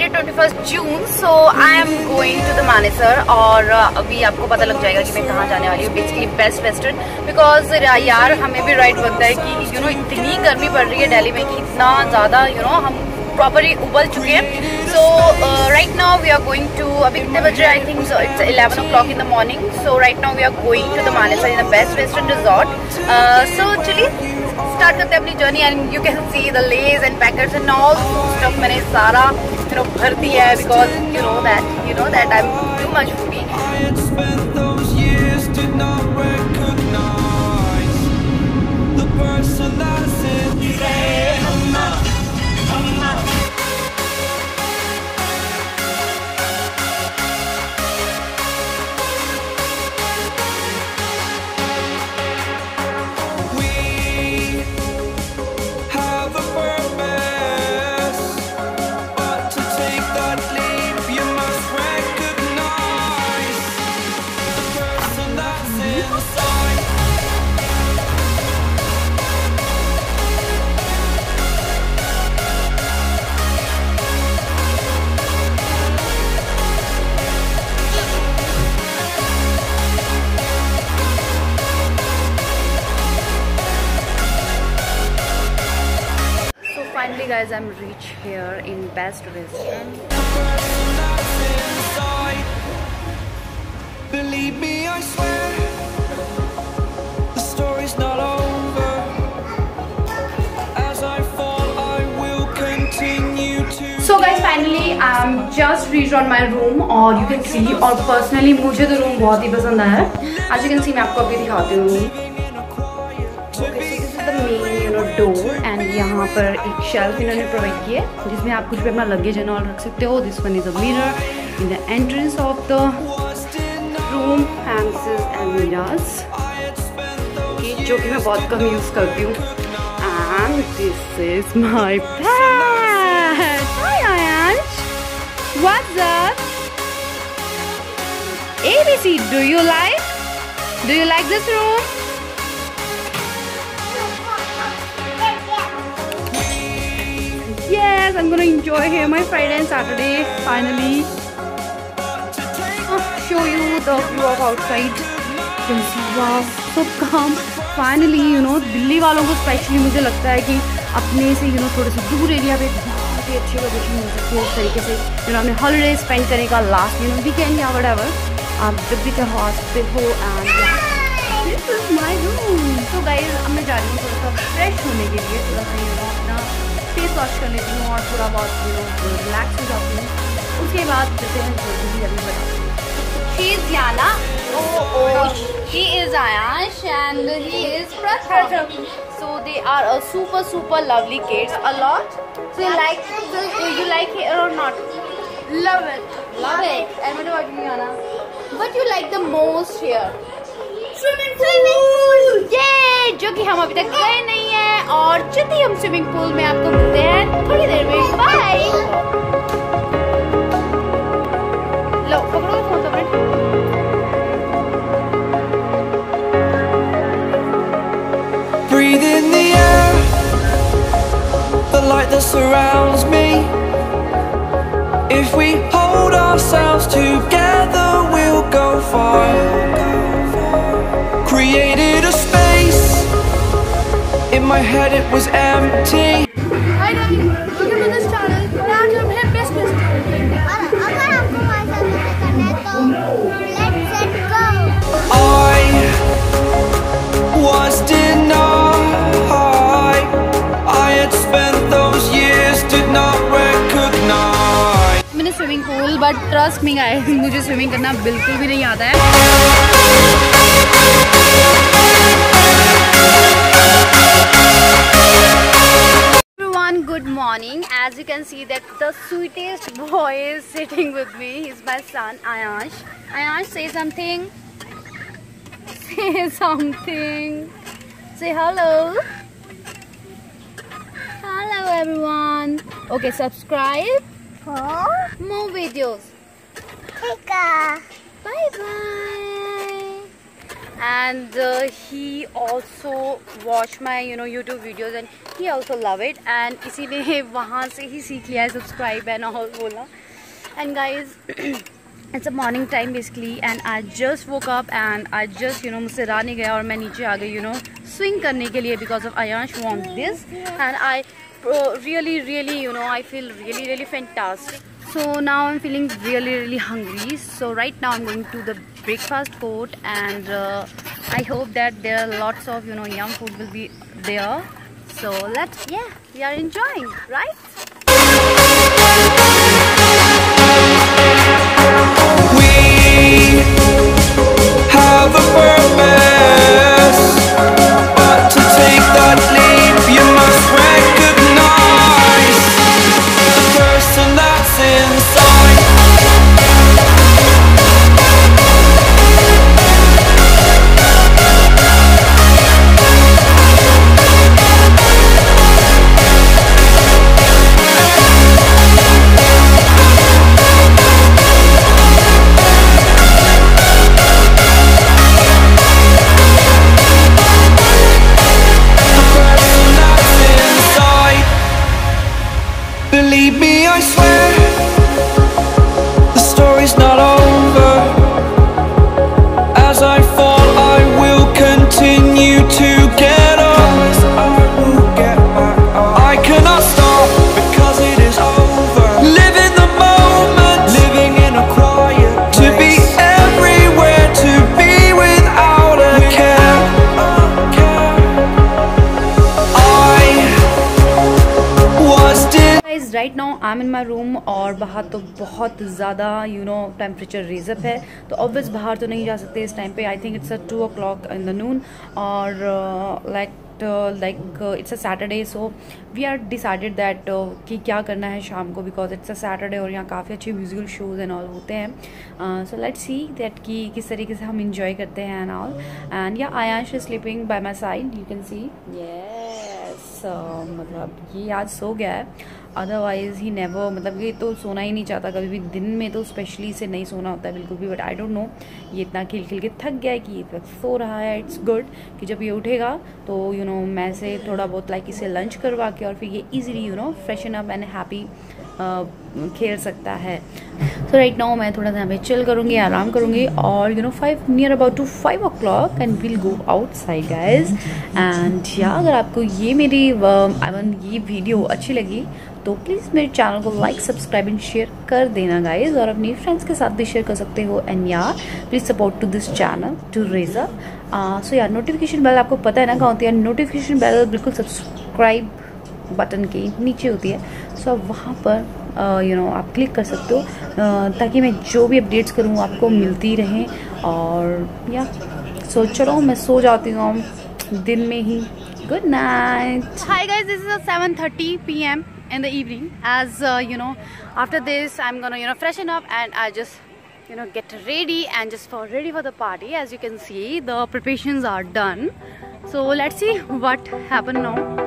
है 21 June, so I am going to the Manesar और अभी आपको पता लग जाएगा कि मैं कहाँ जाने वाली हूँ। बेसिकली बेस्ट वेस्टर्न, बिकॉज यार हमें भी राइट बनता है कि इतनी गर्मी पड़ रही है दिल्ली में कि इतना ज़्यादा हम प्रॉपरली उबल चुके हैं। So right now we are going to, अभी कितने बजे, I think so it's 11 o'clock in the morning. So right now we are going to the Manesar in the best western resort. So चलिए start करते हैं अपनी journey and you can see the Lays and packets and all stuff मैंने सारा भर दिया है because you know that I am too much foodie. Finally guys, I'm reached here in best restaurant. Believe me, I swear the story's not over. As I fall, I will continue to. So guys, finally I'm just reached on my room और you can see, और personally मुझे तो room बहुत ही पसंद आया है। As you can see, मैं आपको अभी दिखाती हूँ। डोर एंड यहाँ पर एक शेल्फ इन्होंने प्रोवाइड की है जिसमें आप कुछ भी अपना लगेज एंड ऑल रख सकते हो। This one is a mirror in the entrance of the room and this is almirahs, जो कि मैं बहुत कम यूज करती हूँ। And this is my pet. Hi Aayansh, what's up? ABC, do you like this room? Yes, I'm gonna enjoy here my Friday and Saturday. Finally, show you the view of outside. You can see, wow, so calm. Finally, Delhi वालों को specially मुझे लगता है कि अपने से थोड़े से दूर एरिया पे बहुत ही अच्छी लोकेशन मिल सकती है। इस तरीके से अपने हॉलीडे स्पेंड करने का लास्ट वीकेंड या व्हाटएवर आप जब भी हॉस्पिटल हो। And this is my room. तो गाइस, अब मैं जा रही हूँ थोड़ा सा फ्रेश होने के लिए, थोड़ा सा अपना फेस वॉश कर लेती हूँ और थोड़ा बहुत रिलैक्स हो जाती हूँ। उसके बाद जैसे हम जल्दी जल्दी बताती हूँ। She is Yana. Oh, he is Ayash and he is Pratham. So they are a super lovely kids. A lot. So you like it or not? Love it. Love it. And what about you, Yana? What you like the most here? Swimming pool. ये जो कि हम अभी तक गए नहीं है और चलिए हम स्विमिंग पूल में आपको मिलते हैं थोड़ी देर में। बाय। लो पकड़ो फोन तो friend. Breathe in the air, the light that surrounds me. If we hold ourselves together, we'll go far. Created a space in my head, it was empty. Hi Daddy, welcome to this channel. Now I'm here best Let's go. I was denied. I had spent those years, did not recognize. मैंने swimming pool, but trust me guys, मुझे swimming करना बिल्कुल भी नहीं आता है। Good morning. As you can see that the sweetest boy is sitting with me. He's my son Ayash. Ayash, say something. Say something. Say hello. Hello everyone. Okay, subscribe. More videos. Take care. Bye bye. and he also watch my YouTube videos and he also love it, and इसीलिए वहाँ से ही सीख लिया है subscribe and all बोला. And guys, it's a morning time basically, and I just woke up and I just मुझसे रहा नहीं गया और मैं नीचे आ गई swing करने के लिए because of Ayansh want this, and I really I feel really fantastic. So now I'm feeling really hungry. So right now I'm going to the breakfast court, and I hope that there are lots of yum food will be there. So we are enjoying, right? We have a purpose, but to take that leap you must recognize the person that's inside. Believe me, I swear, the story's not over. As I fall, I will continue to get up. I cannot stop because it is over. Live in the moment, living in a quiet place. To be everywhere, to be without a care. Guys, right now I'm in my room और बाहर तो बहुत ज़्यादा temperature raise up है, तो obvious बाहर तो नहीं जा सकते इस टाइम पे. I think it's 2 o'clock in the noon, और like it's a Saturday, so we are decided that कि क्या करना है शाम को, because it's a Saturday और यहाँ काफ़ी अच्छे म्यूजिकल शोज एंड ऑल होते हैं. So let's see that कि किस तरीके से हम enjoy करते हैं and all. And yeah, Ayansh is sleeping by my side, you can see. Yes, मतलब ये आज सो गया है, अदरवाइज ही नेवर, मतलब ये तो सोना ही नहीं चाहता कभी भी, दिन में तो स्पेशली से नहीं सोना होता है बिल्कुल भी. बट आई डोंट नो, ये इतना खिल के थक गया है कि ये तक सो रहा है. इट्स गुड कि जब ये उठेगा तो मैं से थोड़ा बहुत लाइक इसे लंच करवा के और फिर ये easily freshen up and happy खेल सकता है. सो राइट नाउ मैं थोड़ा सा यहाँ पे चिल करूँगी, आराम करूँगी, और near about to 5 o'clock and will go outside guys. And या अगर आपको ये मेरी ये वीडियो अच्छी लगी तो प्लीज़ मेरे चैनल को लाइक, सब्सक्राइब एंड शेयर कर देना गाइज, और अपनी फ्रेंड्स के साथ भी शेयर कर सकते हो. एंड यार please support to this channel to raise up. So यार नोटिफिकेशन बेल आपको पता है ना कहाँ होती है, नोटिफिकेशन बेल बिल्कुल सब्सक्राइब बटन के नीचे होती है. सो आप वहाँ पर आप क्लिक कर सकते हो ताकि मैं जो भी अपडेट्स करूँ आपको मिलती रहें. और या सो चलो मैं सो जाती हूँ दिन में ही. Good night. Hi guys, this is 7:30 p.m. in the evening. As after this I'm gonna freshen up and I just get ready and just ready for the party. As you can see, the preparations are done. So let's see what happen now.